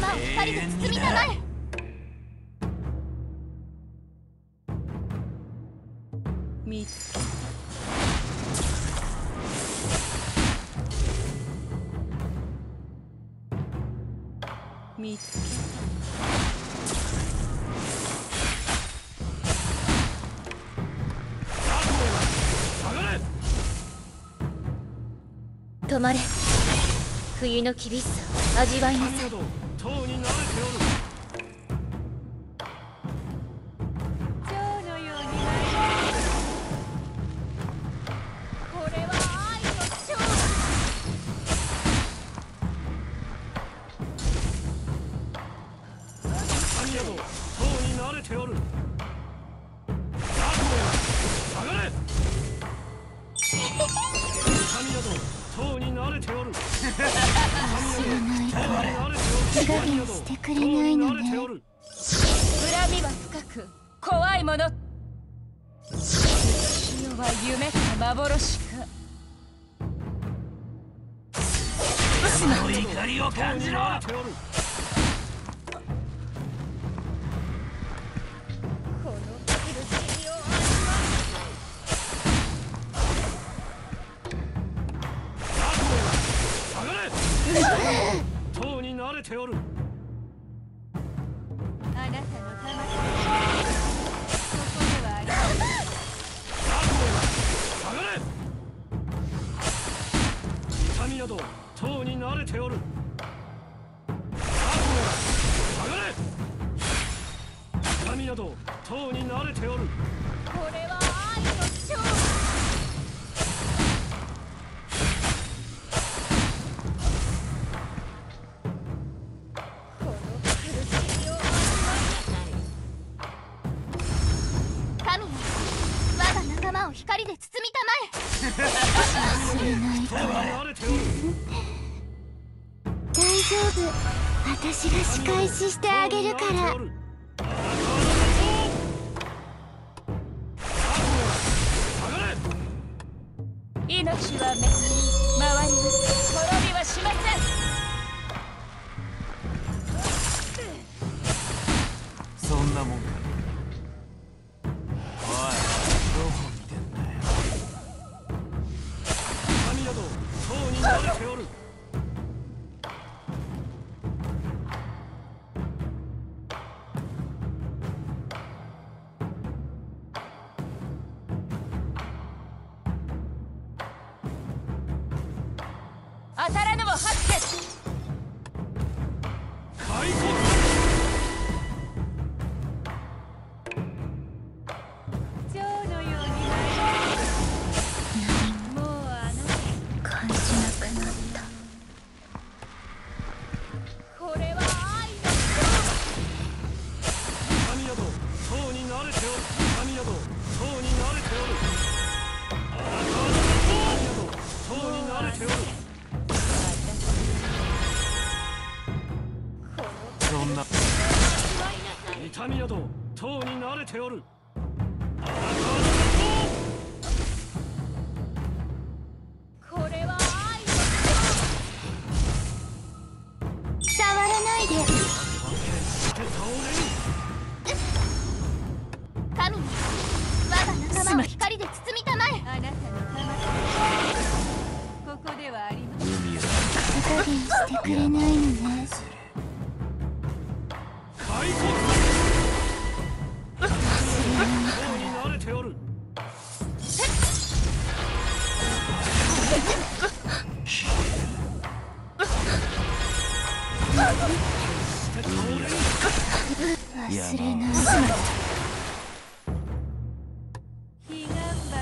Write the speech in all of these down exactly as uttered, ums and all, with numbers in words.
を光で包みたまえ。見つけ見つけ止まれ。冬の厳しさを味わいなさい。手加減してくれないのね。恨みは深く怖いもの。潮は夢か幻か。 その怒りを感じろ。 塔に慣れておる。 あなたの魂ここではありません。 痛みなど塔に慣れておる。痛みなど塔に慣れておる。 これは愛の勝負。光で包みたまえ。忘れないから大丈夫。私が仕返ししてあげるから。命はめくり回ります。滅びはしません。そんなもんか。 慣れておる。 当たらぬも八手。 開国。 蝶のようにもうあの感じなくなった。これは愛の痛みなど塔に慣れておる。痛みなど塔に慣れておる。痛みなど塔に慣れておる。 そんな痛みなど塔に慣れておる。 これは愛の触らないで。神に我が仲間を光で包みたまえ。あなたの魂ここではありません。手加減してくれないのね。 開国。塔に慣れておる。 忘れない。彼岸花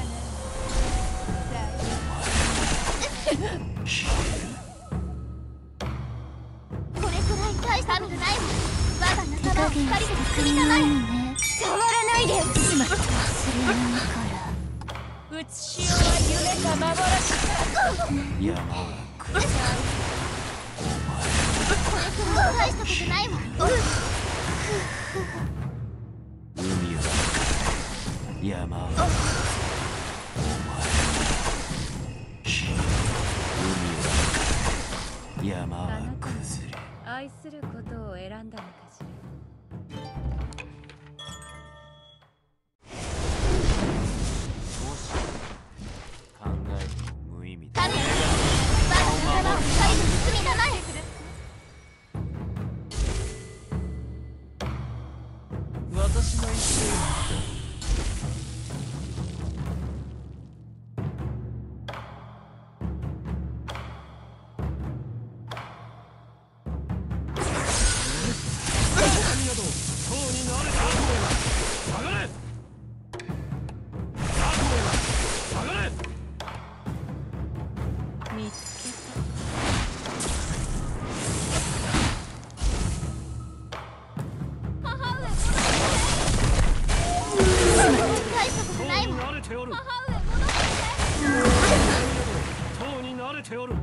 これくらい大したことないわ。我が仲間を光で包みたまえ。触らないで。しまった。忘れないから。うつしおは夢か幻か。 山は来る。 これくらい大したことないわ。 海は山はお前。海は山は崩れ。 愛することを選んだのかしら。 考えても無意味だ。 神よ、我が仲間を光で包みたまえ。 私の一生見つけた。母上戻って大したことないもん。母上戻って塔に慣れておる。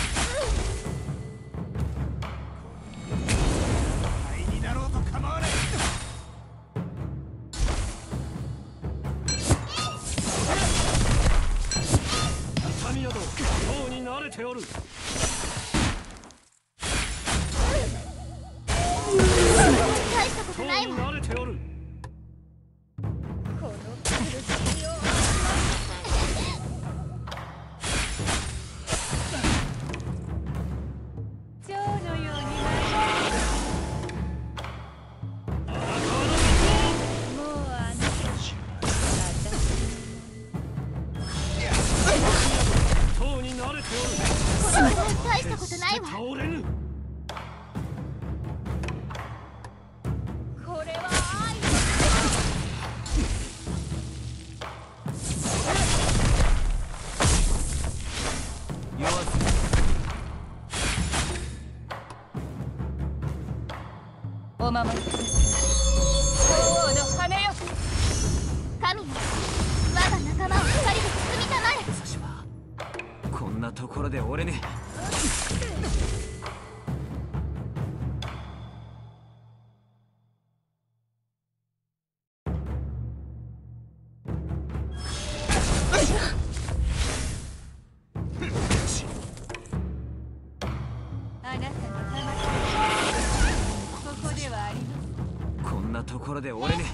灰になろうと構わない。 痛み宿塔に慣れておる。 大したことないもん。 慣れておる。 この苦しみを蝶のように舞いもうあなた私塔に慣れておる。 これくらい大したことないわ。 倒れぬ。 これは愛。 弱すぎお守りください。鳳凰の羽よ。神よ、我が仲間を光で包みたまえ。 私はこんなところで折れねあなたの魂、ここではありません。 え。こんなところで折れね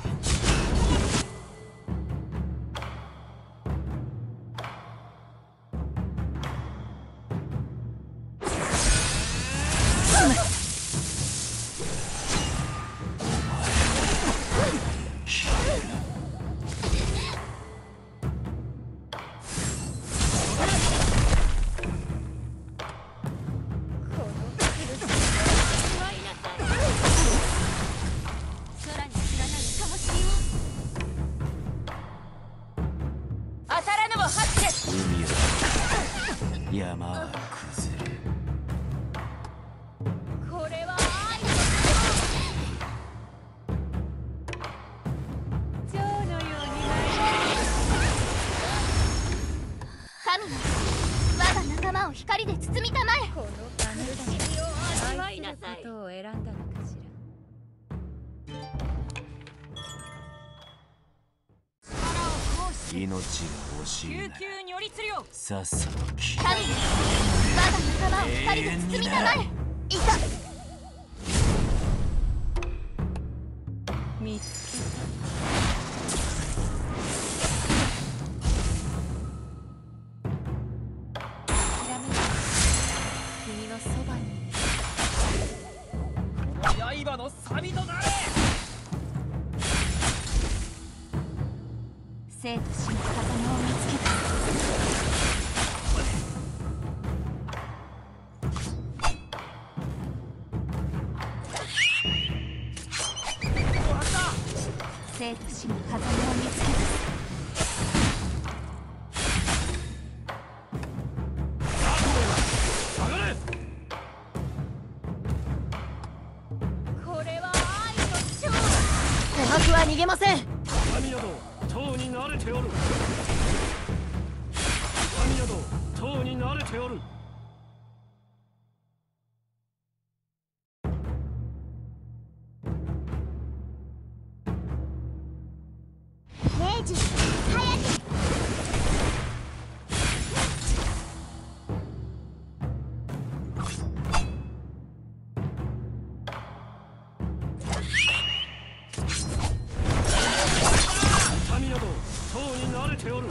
この苦しみをしまいなさい。空に知らないかもしれん。当たらぬも拍手。 海は山は崩れる。 これは愛。蝶のように舞い神よ、我が仲間を光で包みたまえ。この苦しみを味わいなさい。ことを選んだのかしら。 命が惜しいなら救急に寄り釣りを。 さっさと消え。 神よ、我が仲間を光で包みたまえ。いた。見つけた。ひらめいた。君のそばに刃の錆となれ。 生と死の風間を見つけた。生と死の風間を見つけた。 下がれ。 これは愛の勝負。琥珀は逃げません。 神宿塔に慣れておる。神宿塔に慣れておる。 明治早く。 ておる。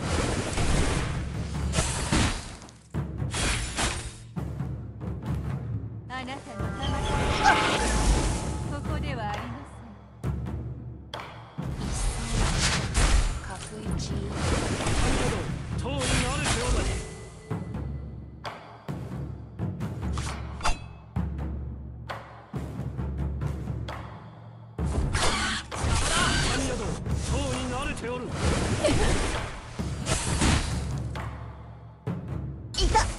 あなたの魂ここではありません。角一神宿塔に慣れておる。神宿塔に慣れておる。 いた。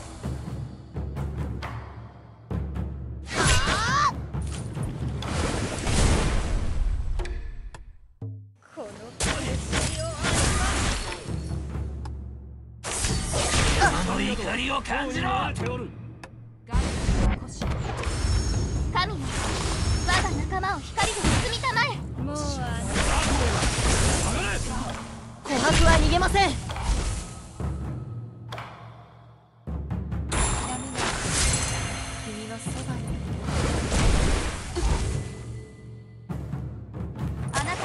このその怒りを感じろ。 神よ、我が仲間を光で包みたまえ。もうあの琥珀は逃げません。君のそばにあなたの意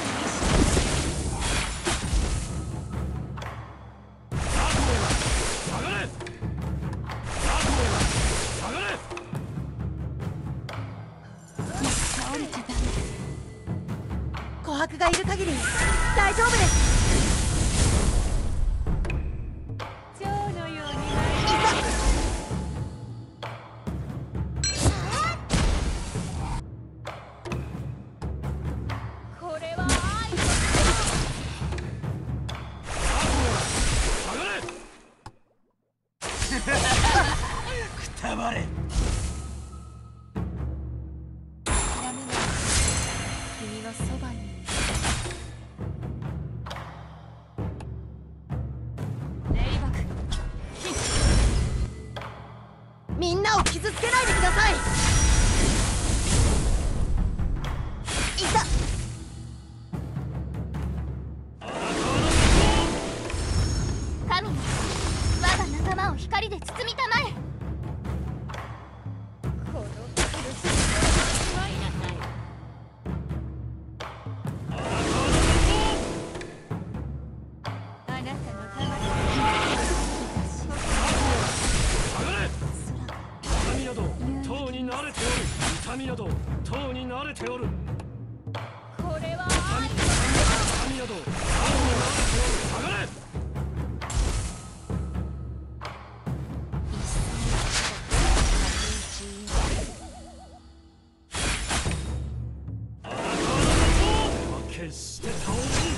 倒れちゃダメ。琥珀がいる限り大丈夫です。蝶のように舞いこれは愛くたばれ。 君のそばにレイバクみんなを傷つけないでください。いた。神よ、我が仲間を光で包みたまえ。この苦しみを味わいなさい。あなたの魂神宿塔に慣れておる。神宿塔に慣れておる。 これは神宿塔に慣れておる。下がれ。決して倒れん。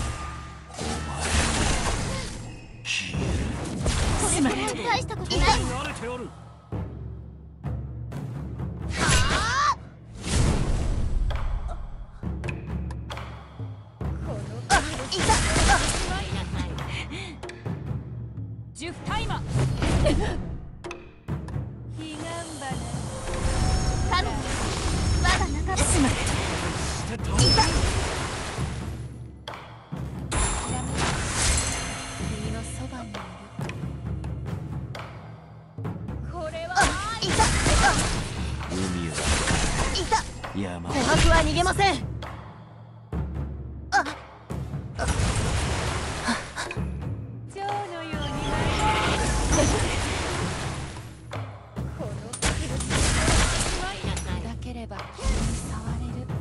これまで大したことない。 慣れておる。 いた。ジュフタイマ彼岸花。神よ、我が仲間決して倒れん。 君のそばにいる。これは愛。いた。 海いた。 は山。 琥珀は逃げません。あっ。蝶のように舞いこの苦しみがければ君に触れる。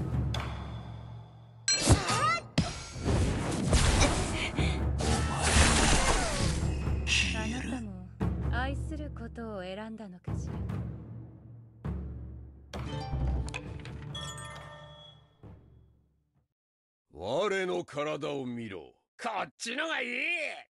あなたも愛することを選んだのかしら。 我の体を見ろ。こっちのがいい。